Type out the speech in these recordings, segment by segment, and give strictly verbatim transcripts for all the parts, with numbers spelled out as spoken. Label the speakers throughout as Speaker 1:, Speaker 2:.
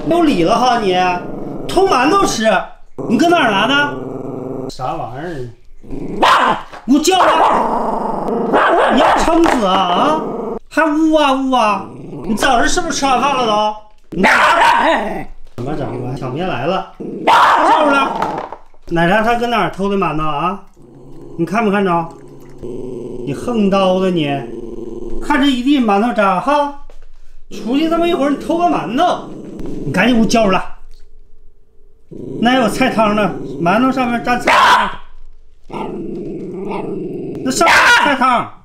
Speaker 1: 有理了哈你，偷馒头吃，你搁哪儿拿的？啥玩意儿？给我叫来！你要撑死啊啊！还呜啊呜啊！你早上是不是吃完饭了都？怎么整啊？想不下来了，叫出来！奶茶他搁哪儿偷的馒头啊？你看没看着？你横刀的你，看这一地馒头渣哈！出去这么一会儿，你偷个馒头，你赶紧给我叫出来！那还有菜汤呢，馒头上面沾菜汤，那上面菜汤，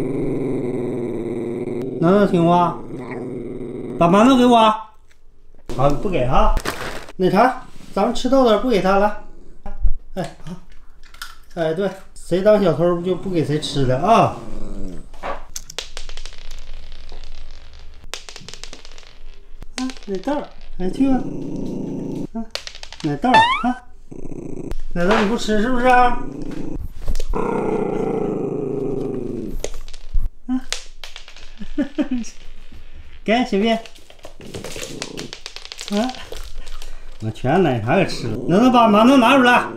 Speaker 1: 能不能听话？把馒头给我。好，不给哈。奶茶，咱们吃豆豆不给他了。哎好，哎对，谁当小偷就不给谁吃的啊。啊，奶豆，哎去吧。啊，奶豆啊，奶豆你不吃是不是啊？啊，给小便。啊，我全让奶茶给吃了。能不能把馒头拿出来？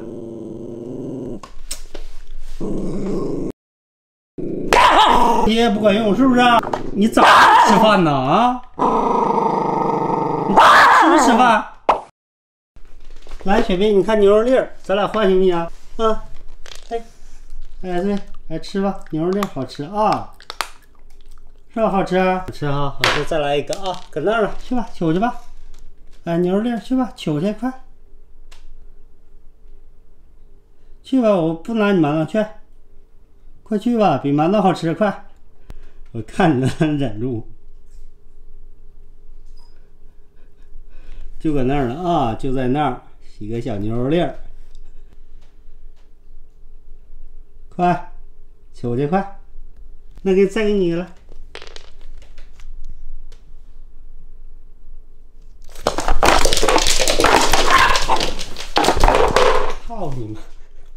Speaker 1: 你也不管用是不是？你早上吃饭呢啊？你是不是吃饭？来，雪碧，你看牛肉粒儿，咱俩换行不行啊？啊，哎，哎对，来吃吧，牛肉粒好吃啊，是吧？好吃，好吃哈，好吃，再来一个啊，搁那儿了，去吧，取去吧。哎，牛肉粒去吧，取去，快，去吧，我不拿你馒头，去，快去吧，比馒头好吃，快，我看你能忍住，就搁那儿了啊，就在那儿，一个小牛肉粒儿，快，取去，快，那给再给你一个了。操你妈！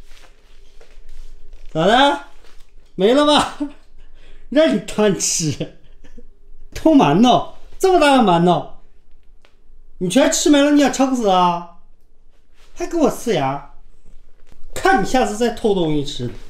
Speaker 1: 咋的？没了吧？让你贪吃，偷馒头，这么大个馒头，你全吃没了，你想撑死啊？还给我呲牙！看你下次再偷东西吃。